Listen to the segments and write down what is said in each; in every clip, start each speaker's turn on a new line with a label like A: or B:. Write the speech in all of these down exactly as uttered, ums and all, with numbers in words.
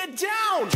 A: Get down.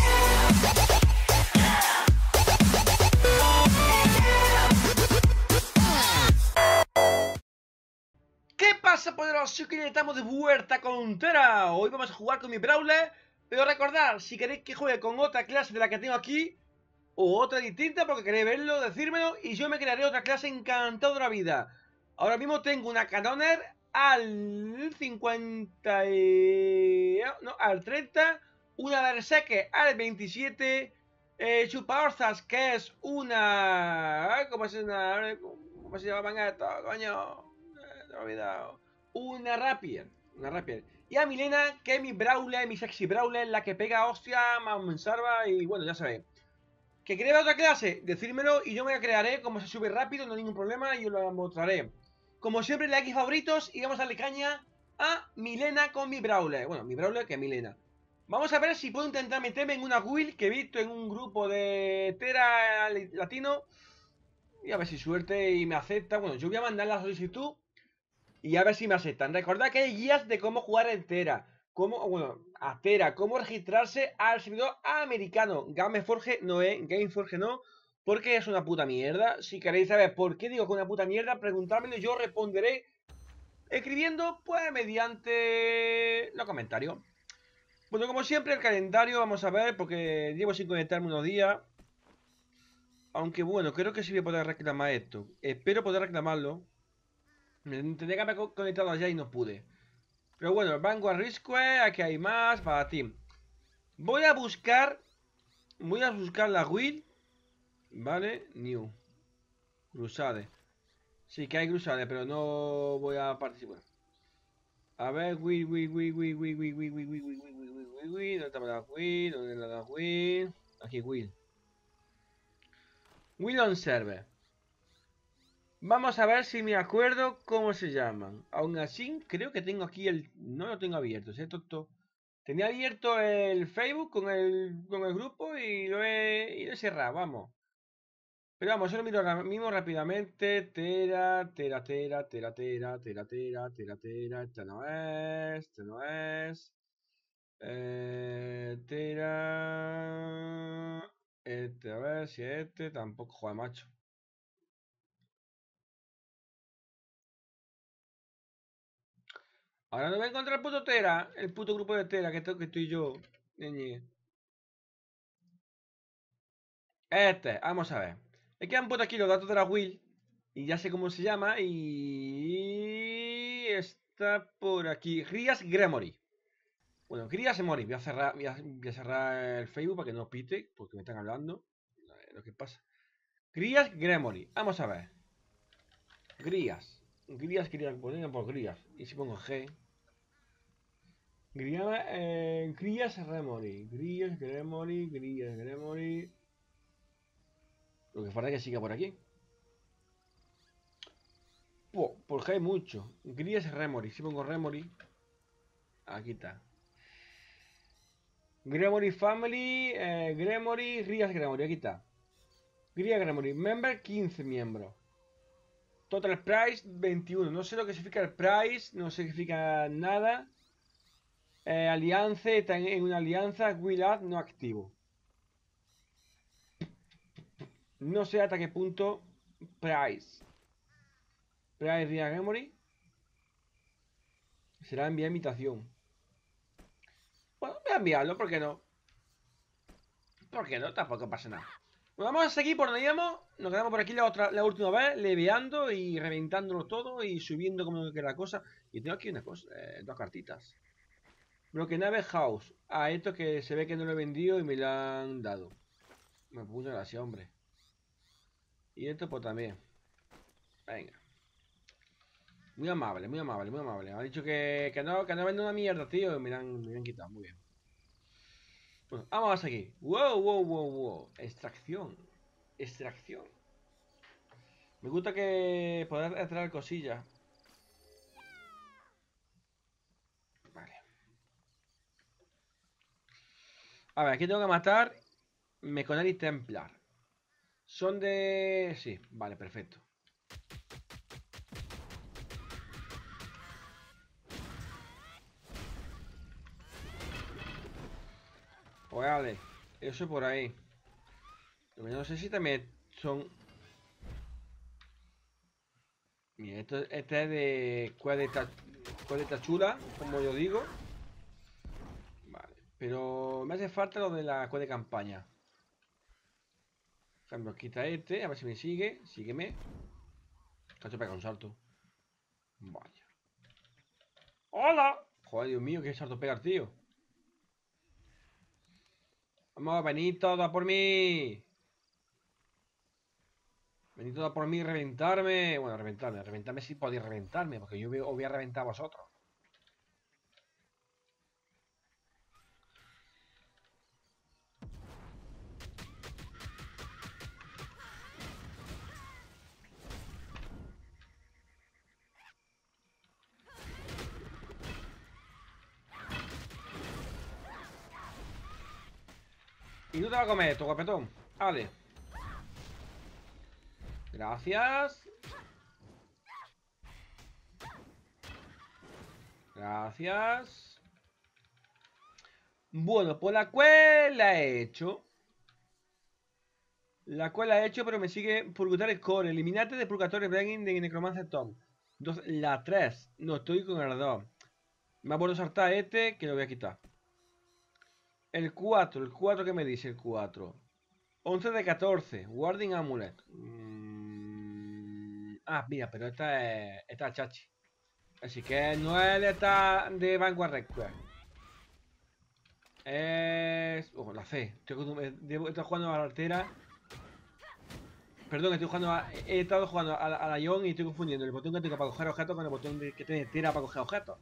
B: ¿Qué pasa, poderosos? Que estamos de vuelta con Tera. Hoy vamos a jugar con mi Brawler. Pero recordad, si queréis que juegue con otra clase de la que tengo aquí, o otra distinta porque queréis verlo, decírmelo, y yo me crearé otra clase encantado de la vida. Ahora mismo tengo una Canoner al cincuenta y... no, al treinta, una Berserker al veintisiete, eh, Chupaorzas, que es una... ¿Cómo es una... ¿Cómo se llamaban esto? Coño, eh, me he olvidado. Una Rapier, una Rapier. Y a Milena, que es mi Brawler, mi sexy Brawler, la que pega hostia, más salva y bueno, ya sabéis. ¿Que queréis ver otra clase? Decírmelo y yo me la crearé. Como se sube rápido, no hay ningún problema y os lo mostraré. Como siempre, like y favoritos. Y vamos a darle caña a Milena con mi Brawler. Bueno, mi Brawler que es Milena. Vamos a ver si puedo intentar meterme en una guild que he visto en un grupo de Tera latino. Y a ver si suerte y me acepta. Bueno, yo voy a mandar la solicitud y a ver si me aceptan. Recordad que hay guías de cómo jugar en Tera. Cómo, bueno, a Tera, cómo registrarse al servidor americano. Gameforge no es, Gameforge no, porque es una puta mierda. Si queréis saber por qué digo que es una puta mierda, preguntármelo y yo responderé escribiendo, pues, mediante los comentarios. Bueno, como siempre, el calendario, vamos a ver, porque llevo sin conectarme unos días. Aunque bueno, creo que sí voy a poder reclamar esto. Espero poder reclamarlo. Me tendría que haber conectado allá y no pude. Pero bueno, Vanguard Risquare, aquí hay más para ti. Voy a buscar. Voy a buscar la guild. Vale, New Crusade. Sí que hay Crusade, pero no voy a participar. A ver, guild, guild, guild, guild, guild, guild, guild, guild, guild, guild, guild, guild, guild. ¿Dónde está la guild? ¿Dónde está la guild? Aquí, guild. Guild on server. Vamos a ver si me acuerdo cómo se llaman. Aún así, creo que tengo aquí el... No lo tengo abierto, ¿sí? Tonto. Tenía abierto el Facebook con el, con el grupo y lo he, y lo he cerrado, vamos. Pero vamos, yo lo miro ahora mismo rápidamente. Tera, tera, tera, tera, tera, tera, tera, tera, tera. Este no es, este no es. Eh, tera. Este, a ver si este tampoco juega, macho. Ahora no voy a encontrar el puto Tera, el puto grupo de Tera que, que estoy yo. Ñe. Este, vamos a ver. Es que han puesto aquí los datos de la Will y ya sé cómo se llama y está por aquí. Grias Gremory. Bueno, Grias Gremory. Voy a cerrar, voy a, voy a cerrar el Facebook para que no pite, porque me están hablando. Lo que pasa. Grias Gremory. Vamos a ver. Grias. Grias, Grias, ponen por Grias. Y si pongo G. Grias, eh, Grias Gremory. Grias Gremory. Grias Gremory. Lo que falta es que siga por aquí. Oh, por G hay mucho. Grias Gremory. Si pongo Gremory. Aquí está. Gremory Family. Eh, Gremory. Grias Gremory. Aquí está. Grias Gremory. Member quince miembros. Total Price veintiuno. No sé lo que significa el Price. No significa nada. Eh, alianza. Está en, en una alianza. Will Add no activo. No sé hasta qué punto. Price. Price Grias Gremory. Será enviar invitación. Bueno, voy a enviarlo, ¿por qué no? ¿Por qué no? Tampoco pasa nada. Bueno, vamos a seguir por donde íbamos. Nos quedamos por aquí la otra, la última vez, leveando y reventándolo todo y subiendo como que la cosa. Y tengo aquí una cosa, eh, dos cartitas. Broken Ave House. Ah, esto que se ve que no lo he vendido y me lo han dado. Me puso gracia, hombre. Y esto pues también. Venga. Muy amable, muy amable, muy amable. Me ha dicho que, que no, que no vende una mierda, tío. Y me la han, me la han quitado, muy bien. Bueno, vamos aquí. Wow, wow, wow, wow. Extracción. Extracción. Me gusta que poder extraer cosillas. Vale. A ver, aquí tengo que matar Meconari Templar. Son de... Sí, vale, perfecto. Pues vale. Eso por ahí. Lo que no sé si también son... Mira, esto, este es de cuadrita, cuadrita chula, como yo digo. Vale. Pero me hace falta lo de la cuadra de campaña. Por ejemplo, quita este, a ver si me sigue. Sígueme. Cacho, pega un salto. Vaya. ¡Hola! Joder, Dios mío, qué salto pega el tío. Vamos, venid todos a por mí. Venid todos a por mí, reventarme. Bueno, reventarme, reventarme si podéis reventarme, porque yo os voy a reventar a vosotros. Y tú te vas a comer esto, guapetón. Vale. Gracias. Gracias. Bueno, pues la cual la he hecho. La cual la he hecho, pero me sigue Purgatorio Core. Eliminate de Purgatorio Breaking de Necromancer Tom. Entonces, la tres. No estoy con el dos. Me ha vuelto a saltar este, que lo voy a quitar. El cuatro. ¿El cuatro qué me dice el cuatro? once de catorce. Warding Amulet. Mm... Ah, mira, pero esta es... Esta es chachi. Así que no es de esta de Vanguard Request. Es... Ojo, la C. Estoy, estoy jugando a la altera. Perdón, estoy jugando a... He estado jugando a la, a la Ion y estoy confundiendo el botón que tengo para coger objetos con el botón de, que tiene tira para coger objetos.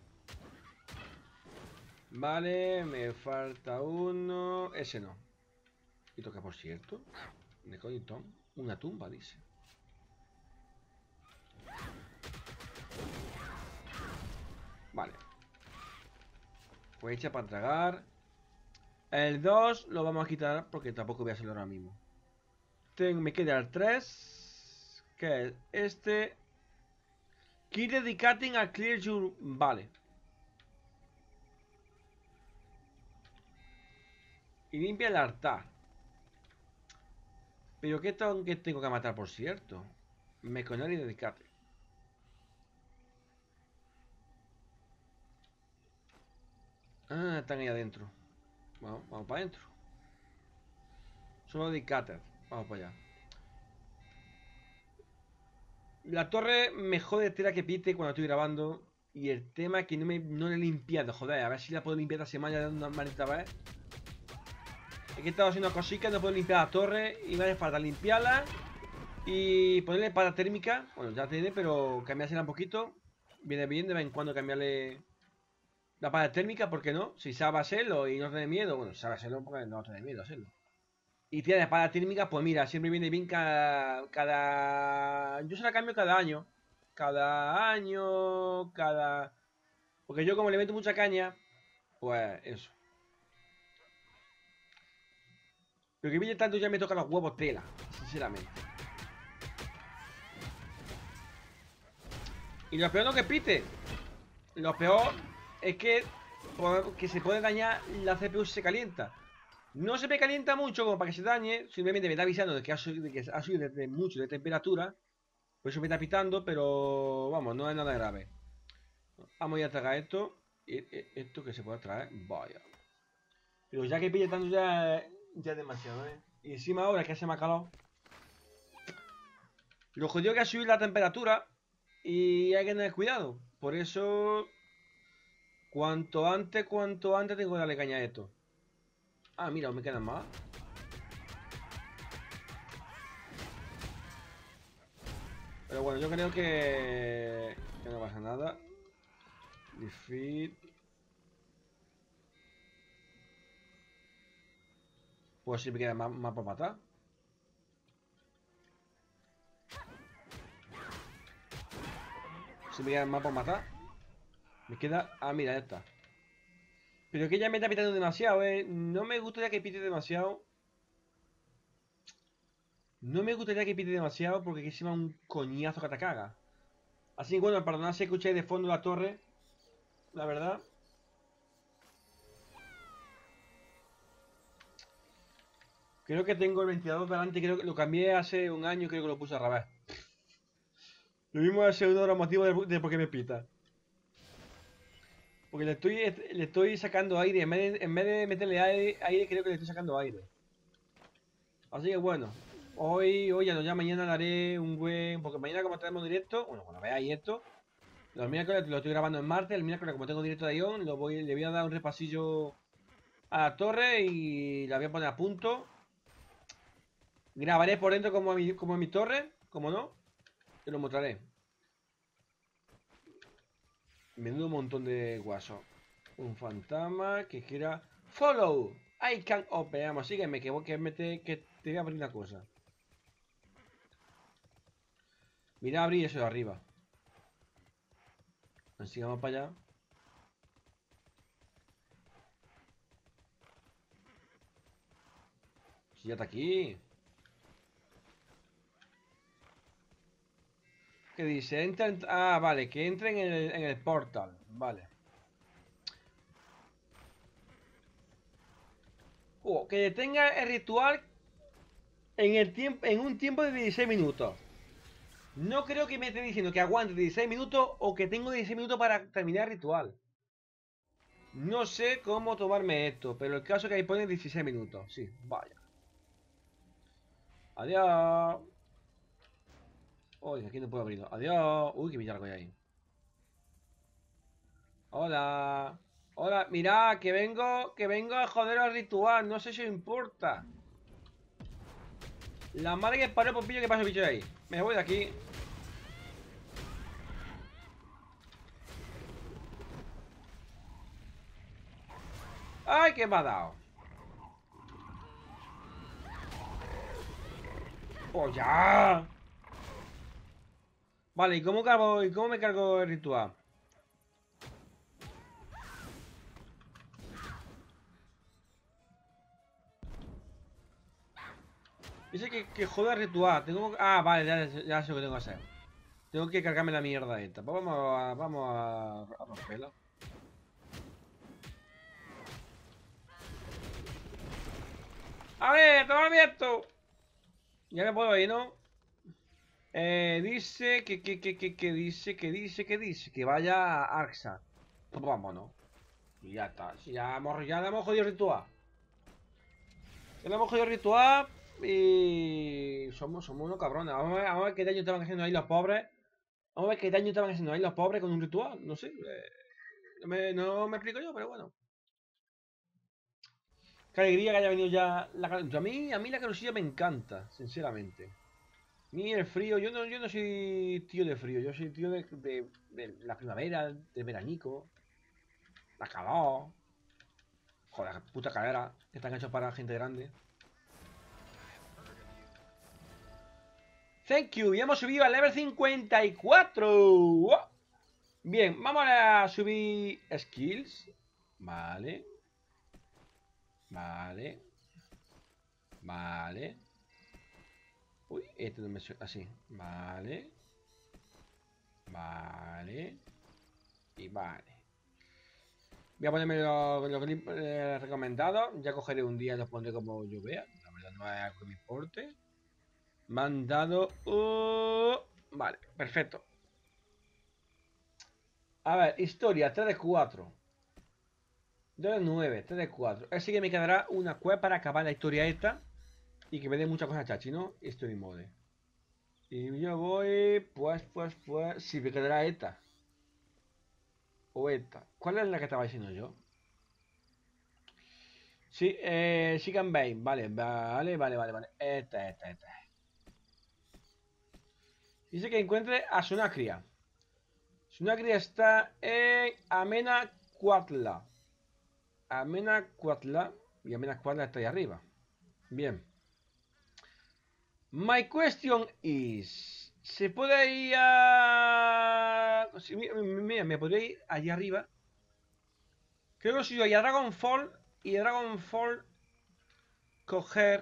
B: Vale, me falta uno. Ese no. Y toca, por cierto. Necoditón. Una tumba, dice. Vale. Pues hecha para tragar. El dos lo vamos a quitar porque tampoco voy a hacerlo ahora mismo. Tengo, me queda el tres. Que es este. Keep dedicating a clear your... Vale. Y limpia el altar. Pero ¿qué tengo que, tengo que matar, por cierto? Meconar y dedicate. Ah, están ahí adentro. Vamos, vamos para adentro. Solo dedicate. Vamos para allá. La torre me jode tela que pite cuando estoy grabando. Y el tema es que no, me, no le he limpiado, joder. A ver si la puedo limpiar esta semana de una manita vez. Es que he estado haciendo cositas, no puedo limpiar la torre. Y me hace falta limpiarla. Y ponerle para térmica. Bueno, ya tiene, pero cambiársela un poquito. Viene bien de vez en cuando cambiarle la para térmica, ¿por qué no? Si sabe hacerlo y no tiene miedo. Bueno, sabe hacerlo porque no tiene miedo hacerlo. Y tiene espada térmica, pues mira, siempre viene bien cada, cada... Yo se la cambio cada año. Cada año, cada... Porque yo como le meto mucha caña, pues eso. Pero que viene tanto ya me toca los huevos tela, sinceramente. Y lo peor no que pite. Lo peor es que, que se puede dañar la C P U si se calienta. No se me calienta mucho como para que se dañe. Simplemente me está avisando de que ha subido, de que ha subido de mucho de temperatura. Por eso me está pitando, pero vamos, no es nada grave. Vamos a ir a tragar esto. Esto que se puede traer. Vaya. Pero ya que pille tanto ya, ya es demasiado, ¿eh? Y encima ahora que hace más calor. Lo jodido que ha subido la temperatura. Y hay que tener cuidado. Por eso... Cuanto antes, cuanto antes tengo que darle caña a esto. Ah, mira, me quedan más. Pero bueno, yo creo que... Que no pasa nada. Defeat. Pues si me queda más, más por matar. Si me queda más por matar. Me queda... Ah, mira, ya está. Pero que ya me está pitando demasiado, eh. No me gustaría que pite demasiado. No me gustaría que pite demasiado porque que se va un coñazo que te caga. Así que bueno, perdonad si escucháis de fondo la torre. La verdad. Creo que tengo el ventilador delante, creo que lo cambié hace un año, creo que lo puse al revés. Lo mismo es uno de los motivos de, de por qué me pita. Porque le estoy, le estoy sacando aire, en vez de, en vez de meterle aire, aire, creo que le estoy sacando aire. Así que bueno, hoy, hoy ya no, ya mañana le haré un buen... Porque mañana como tenemos directo, bueno, cuando veáis esto, los miércoles lo estoy grabando en martes, el miércoles como tengo directo de Ion, lo voy, le voy a dar un repasillo a la torre y la voy a poner a punto. Grabaré por dentro como, mi, como en mi torre, como no, te lo mostraré. Menudo montón de guaso. Un fantasma que quiera... Follow. I can open. Vamos, sígueme, que, que, me te, que te voy a abrir una cosa. Mira, abrir eso de arriba. Así vamos para allá. Si ya está aquí. ¿Qué dice? Entra en... Ah, vale, que entre en el, en el portal. Vale. Oh, que detenga el ritual en, el tiempo, en un tiempo de dieciséis minutos. No creo que me esté diciendo que aguante dieciséis minutos o que tengo dieciséis minutos para terminar el ritual. No sé cómo tomarme esto, pero el caso es que ahí pone dieciséis minutos. Sí, vaya. Adiós. Uy, aquí no puedo abrirlo. Adiós. Uy, qué billargo hay ahí. Hola. Hola, mirad, que vengo, que vengo a joder al ritual. No sé si os importa. La madre que paró por pillo que pasa el bicho de ahí. Me voy de aquí. ¡Ay, que me ha dado! ¡Oh, ya! Vale, ¿y cómo cargo, y cómo me cargo el ritual? Dice que, que joda el ritual. Tengo... Ah, vale, ya, ya sé lo que tengo que hacer. Tengo que cargarme la mierda esta. Pues vamos a, vamos a, a romperla. ¡A ver, toma esto! Ya me puedo ir, ¿no? Eh, dice que, que, que, que, que dice, que dice, que dice, que vaya a Arxa. Pues vámonos. Y ya está. Si ya, hemos, ya le hemos jodido el ritual. Ya le hemos jodido el ritual. Y somos, somos unos cabrones. Vamos a, ver, vamos a ver qué daño estaban haciendo ahí los pobres. Vamos a ver qué daño estaban haciendo ahí los pobres con un ritual. No sé. Eh, no, me, no me explico yo, pero bueno. Qué alegría que haya venido ya la... A mí, a mí la carusilla me encanta, sinceramente. A mí el frío, yo no, yo no soy tío de frío, yo soy tío de, de, de la primavera, del veranico, la calor. Joder, la puta cadera, que están hechos para gente grande. Thank you, y hemos subido al level cincuenta y cuatro. Bien, vamos a subir skills. Vale. Vale. Vale. Uy, este no me suena así. Vale. Vale. Y vale. Voy a ponerme los lo clips eh, recomendados. Ya cogeré un día y los pondré como yo vea. La verdad no es algo que me importe. Me han dado... Uh... Vale, perfecto. A ver, historia, tres de cuatro. dos de nueve, tres de cuatro. Así que me quedará una quest para acabar la historia esta. Y que me dé muchas cosas chachi, ¿no? Story mode. Y yo voy... Pues, pues, pues... Si me quedará esta. O esta. ¿Cuál es la que estaba diciendo yo? Sí, eh, Chicken Bane, vale, vale, vale, vale, vale. Esta, esta, esta. Dice que encuentre a Sunacria. Sunacria está en Amena Cuatla. Amena Cuatla. Y Amena Cuatla está ahí arriba. Bien. My question is... ¿Se puede ir a... Mira, me podría ir allá arriba. Creo que si yo a Dragonfall y a Dragonfall coger...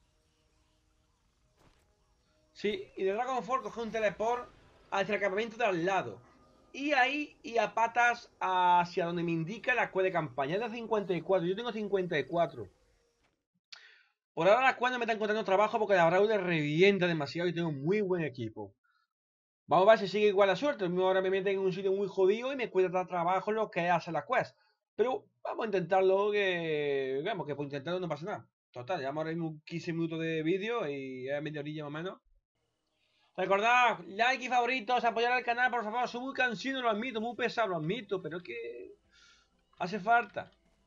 B: Sí, y de Dragonfall coger un teleport hacia el campamento de al lado. Y ahí y a patas hacia donde me indica la cueva de campaña. Es de cincuenta y cuatro, yo tengo cincuenta y cuatro. Por ahora las cuadras me están encontrando trabajo porque la Brawler revienta demasiado y tengo muy buen equipo. Vamos a ver si sigue igual la suerte. Ahora me meten en un sitio muy jodido y me cuesta trabajo lo que hace la quest. Pero vamos a intentarlo, que digamos que por intentarlo no pasa nada. Total, llevamos ahora mismo quince minutos de vídeo y es media orilla más o menos. Recordad, like y favoritos, apoyar al canal, por favor. Soy muy cansino, lo admito, muy pesado, lo admito, pero es que hace falta.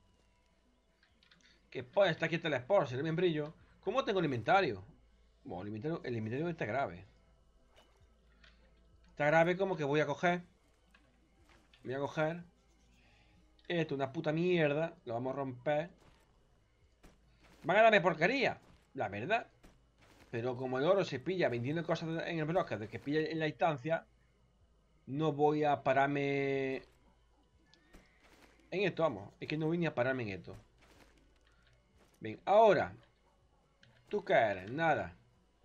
B: Que pues está aquí el Telesport, se le bien brillo. ¿Cómo tengo el inventario? Bueno, el inventario, el inventario está grave. Está grave como que voy a coger. Voy a coger. Esto es una puta mierda. Lo vamos a romper. Van a darme porquería, la verdad. Pero como el oro se pilla vendiendo cosas en el bloque de que pilla en la instancia, no voy a pararme en esto, vamos. Es que no voy ni a pararme en esto. Ven, ahora. ¿Tú qué eres? Nada.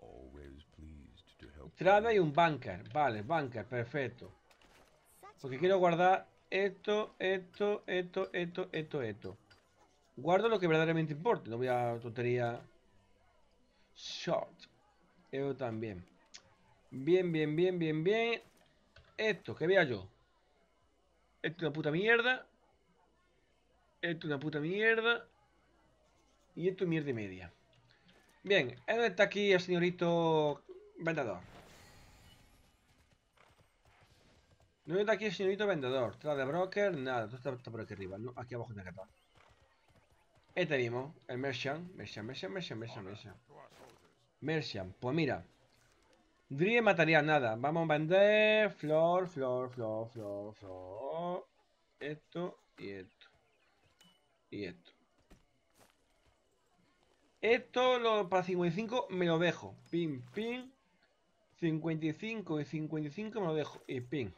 B: Trada y un bunker. Vale, bunker, perfecto. Porque quiero guardar esto, esto, esto, esto, esto, esto. Guardo lo que verdaderamente importe. No voy a tontería. Short. Eso también. Bien, bien, bien, bien, bien. Esto, que vea yo. Esto es una puta mierda. Esto es una puta mierda. Y esto es mierda y media. Bien, ¿dónde está aquí el señorito vendedor? ¿Dónde está aquí el señorito vendedor? Tras de broker, nada. Todo está, está por aquí arriba, ¿no? Aquí abajo en el catálogo. Este mismo, el Merchant. Merchant, Merchant, Merchant, Merchant, Merchant. Merchant, pues mira. Dream material, nada. Vamos a vender flor, flor, flor, flor, flor. Esto y esto. Y esto. Esto lo, para cincuenta y cinco me lo dejo. Pin, pin. cincuenta y cinco y cincuenta y cinco me lo dejo. Y pin.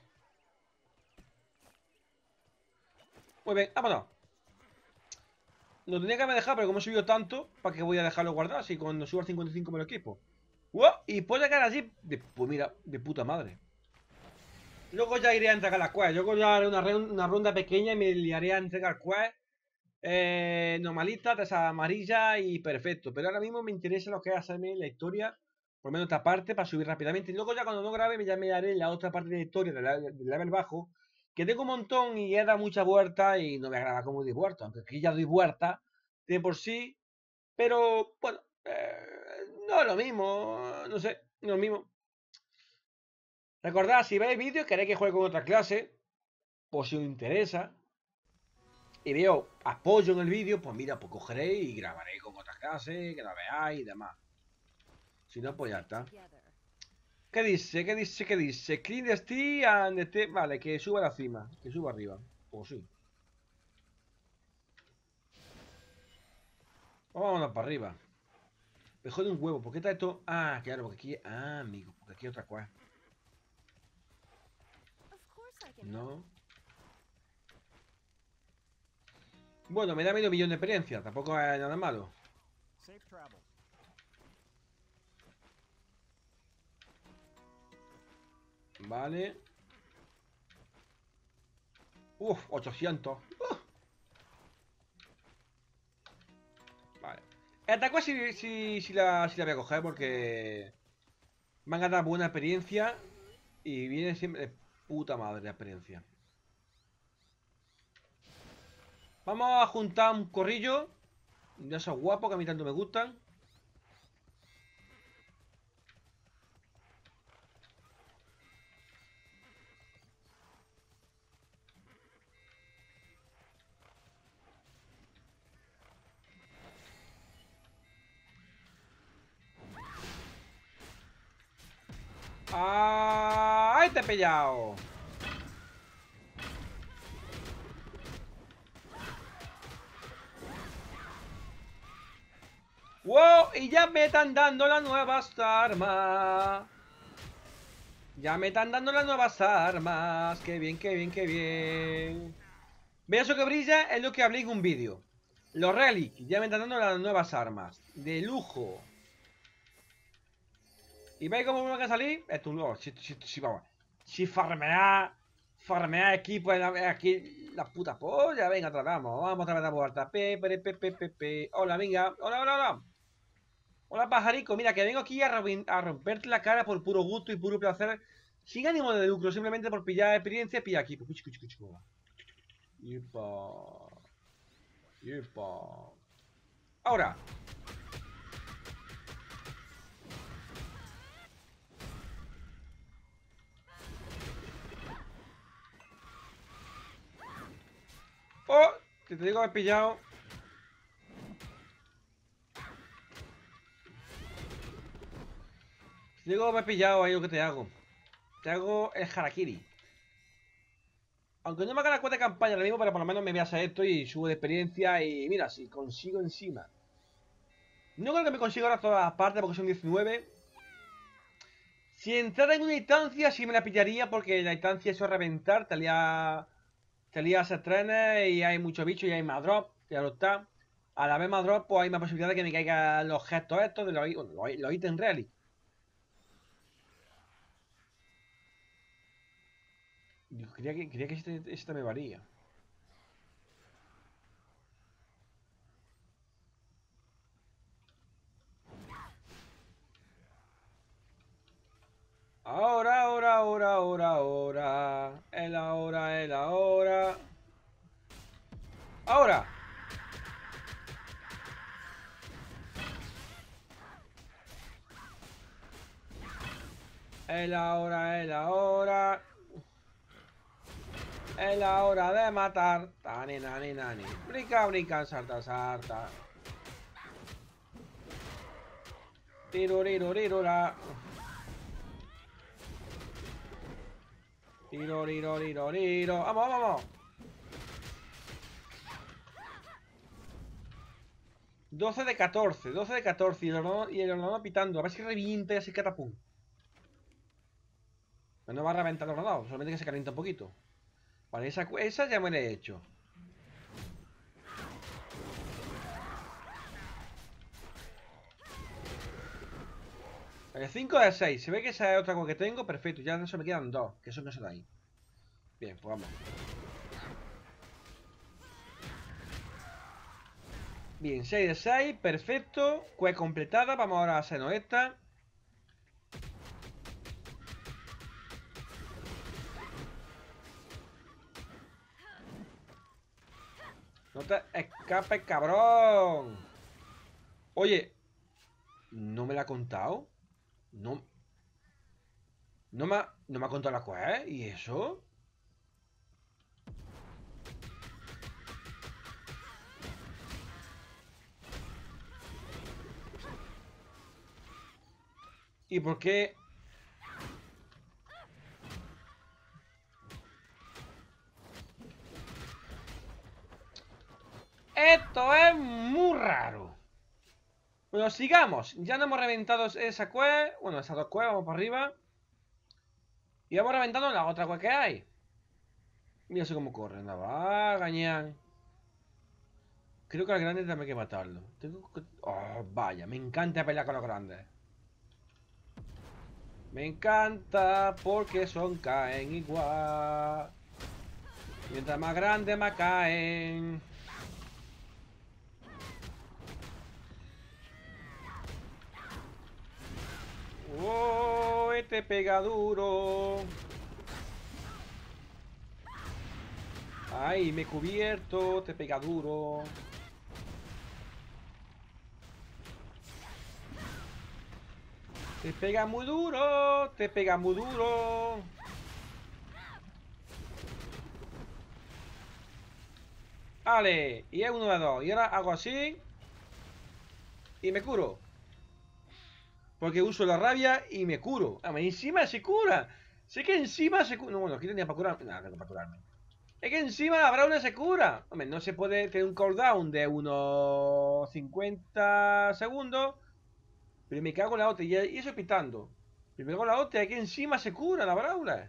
B: Muy bien, vámonos. Lo tenía que haber dejado, pero como he subido tanto, ¿para qué voy a dejarlo guardado? Si cuando subo al cincuenta y cinco me lo equipo. ¡Wow! Y puede llegar así. De, pues mira, de puta madre. Luego ya iré a entregar las quests. Yo ya haré una, una ronda pequeña y me liaré a entregar quests. Eh, normalistas, de esa amarilla y perfecto. Pero ahora mismo me interesa lo que es hacerme la historia. Por lo menos esta parte para subir rápidamente. Y luego ya cuando no grabe ya me haré la otra parte de la historia del level bajo. Que tengo un montón y he dado mucha vuelta y no voy a grabar como doy vuelta. Aunque aquí ya doy vuelta de por sí. Pero bueno, eh, no es lo mismo. No sé, no es lo mismo. Recordad, si veis vídeos, queréis que juegue con otra clase. Por si os interesa. Y veo apoyo en el vídeo, pues mira, pues cogeré y grabaré con otra clase, que la veáis y demás. Si no, pues ya está. ¿Qué dice? ¿Qué dice? ¿Qué dice? Clean the stick and the step. Vale, que suba a la cima. Que suba arriba. Pues sí. Vámonos para arriba. Me jode un huevo. ¿Por qué está esto? Ah, claro, porque aquí. Ah, amigo. Porque aquí hay otra cosa. No. Bueno, me da medio millón de experiencia. Tampoco es nada malo. Vale. Uf, ochocientos. Uh. Vale. Esta cosa sí, sí, sí, la, sí la voy a coger porque me han ganado buena experiencia y viene siempre de puta madre la experiencia. Vamos a juntar un corrillo de esos guapos que a mí tanto me gustan. ¡Ah! ¡Ahí te he pillado! ¡Wow! Y ya me están dando las nuevas armas. Ya me están dando las nuevas armas. ¡Qué bien, qué bien, qué bien! ¿Veis eso que brilla? Es lo que hablé en un vídeo. Los relics ya me están dando las nuevas armas. De lujo. ¿Y veis cómo me van a salir? Esto no, si, si, si, vamos. Si farmear, farmear equipo aquí la puta polla. Venga, tratamos. Vamos a tratar de vuelta. Pe, pe, pe, pe, pe, pe. Hola, venga. Hola, hola, hola. Hola, pajarico. Mira, que vengo aquí a, a romperte la cara por puro gusto y puro placer. Sin ánimo de lucro, simplemente por pillar experiencia. Pilla aquí. Yepa. Yepa. Ahora. Oh, que te digo que he pillado. Te digo que me he pillado ahí lo que te hago. Te hago el harakiri. Aunque no me haga la cuenta de campaña ahora mismo, pero por lo menos me veas a esto y subo de experiencia. Y mira, si consigo encima. No creo que me consiga ahora todas las partes porque son diecinueve. Si entrara en una instancia, sí me la pillaría porque la instancia eso es reventar. Te lía, te lías a trenes y hay muchos bichos y hay más drop. Ya lo está. A la vez más drop, pues hay más posibilidad de que me caigan los gestos estos de los, los, los ítems reali. Yo creía que, creía que este, este me varía. Ahora, ahora, ahora, ahora, ahora. Es la hora, es la hora. Ahora. Es la hora, es la hora. Es la hora de matar. Tani, nani, nani. Brinca, brinca, salta, salta. Tiro, tiro, tiro, la. Tiro, tiro, tiro, tiro. Vamos, vamos. doce de catorce, doce de catorce. Y el hornado, y el hornado pitando. A ver si revienta ese catapum. No va a reventar el hornado, solamente que se calienta un poquito. Vale, esa, esa ya me la he hecho. Vale, cinco de seis. Se ve que esa es otra cosa que tengo. Perfecto, ya no se me quedan dos. Que son esos de ahí. Bien, pues vamos. Bien, seis de seis. Perfecto. Quest completada. Vamos ahora a hacernos esta. No te escapes, cabrón. Oye, ¿no me la ha contado? No. No me ha, no me ha contado la quest. ¿Y eso? ¿Y por qué? Esto es muy raro. Bueno, sigamos. Ya no hemos reventado esa quest. Bueno, esas dos quests, vamos para arriba. Y vamos reventando la otra quest que hay. Mira sé cómo corre. Anda, va, gañán. Creo que al grande también hay que matarlo. Tengo que... Oh, vaya, me encanta pelear con los grandes. Me encanta porque son caen igual. Mientras más grandes, más caen. Oh, este pega duro. Ay, me he cubierto, te pega duro. Te pega muy duro, te pega muy duro. Vale, y es uno de dos. Y ahora hago así. Y me curo. Porque uso la rabia y me curo. Ah, encima se cura. Sé que encima se cura. No, bueno, aquí tenía para curarme. Nada, no para curarme. Es que encima la Brawler se cura. Hombre, no se puede tener un cooldown de unos cincuenta segundos. Pero me cago en la otra. Y eso pitando. Pero me cago en la otra. Es que encima se cura la Brawler.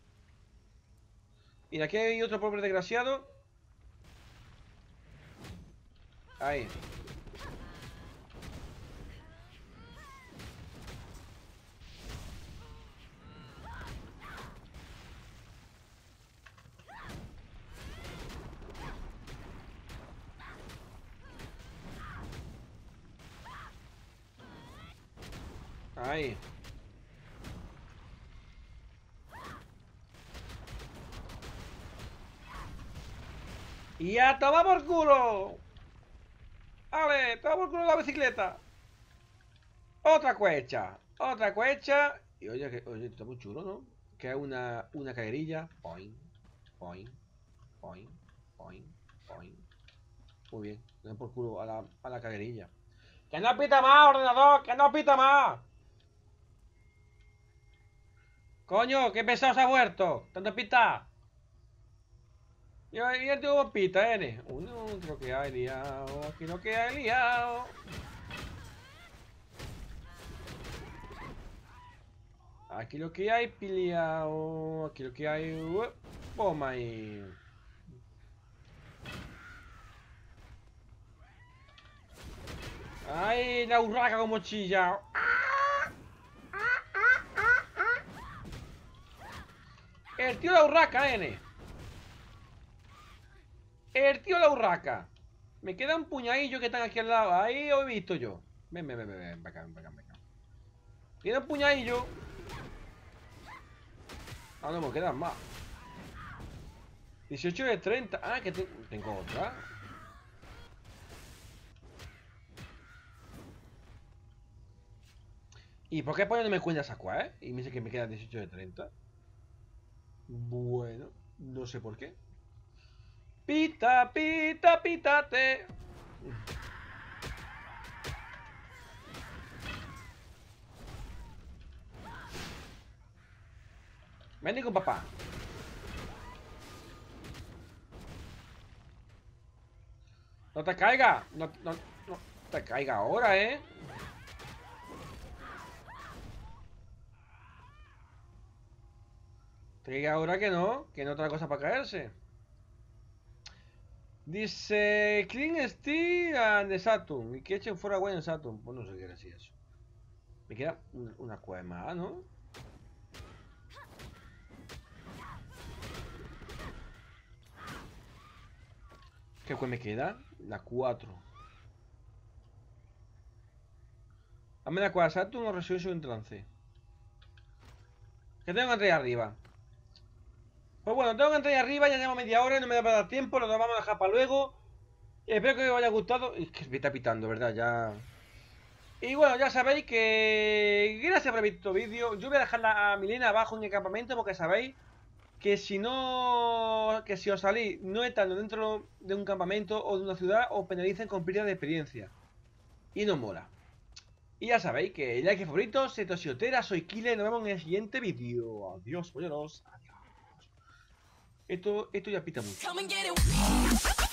B: Mira, aquí hay otro pobre desgraciado. Ahí. Ahí. Y a tomar por culo. Vale, toma por culo la bicicleta. Otra cuecha. Otra cuecha. Y oye, que, oye, está muy chulo, ¿no? Que es una, una caguerilla. Poing, poing, poing, poing, poing. Muy bien. Toma por culo a la, a la caguerilla. ¡Que no pita más, ordenador! ¡Que no pita más! ¡Coño! ¡Qué pesado se ha vuelto! ¡Tanto pita! Y el tubo pita, N. Uno, creo que hay liado. Aquí lo que hay liado. Aquí lo que hay piliao. Aquí lo que hay. Toma ahí. Ay, la urraca como chilla. El tío la urraca, N. El tío la urraca. Me queda un puñadillo que están aquí al lado. Ahí lo he visto yo. Ven, ven, ven, ven, ven, acá, ven, acá, ven, acá. Queda un puñadillo. Ah, no, me quedan más. dieciocho de treinta. Ah, que te... tengo otra. ¿Y por qué pone no me cuenta esa cuá, eh? Y me dice que me queda dieciocho de treinta. Bueno, no sé por qué. Pita, pita, pítate. Vení con papá. No te caiga. No, no, no te caiga ahora, eh. Te caiga ahora que no. Que no otra cosa para caerse. Dice Clean Steel and the Saturn. Y que echen fuera agua en Saturn. Pues no sé qué decir eso. Me queda una, una cueva más, ¿no? ¿Qué cueva me queda? La cuatro. Dame la cueva Saturn o Resurrection en trance. Que tengo que entrar arriba. Pues bueno, tengo que entrar arriba, ya llevamos media hora, no me da para dar tiempo, lo vamos a dejar para luego. Espero que os haya gustado. Es que me está pitando, ¿verdad? Ya. Y bueno, ya sabéis que... Gracias por haber visto el vídeo. Yo voy a dejar a Milena abajo en el campamento porque sabéis que si no... Que si os salís no estando dentro de un campamento o de una ciudad, os penalizan con pérdida de experiencia. Y no mola. Y ya sabéis que like favorito, Setosiotera, soy Killer, nos vemos en el siguiente vídeo. Adiós, polleros. Adiós. Esto, esto ya pita mucho.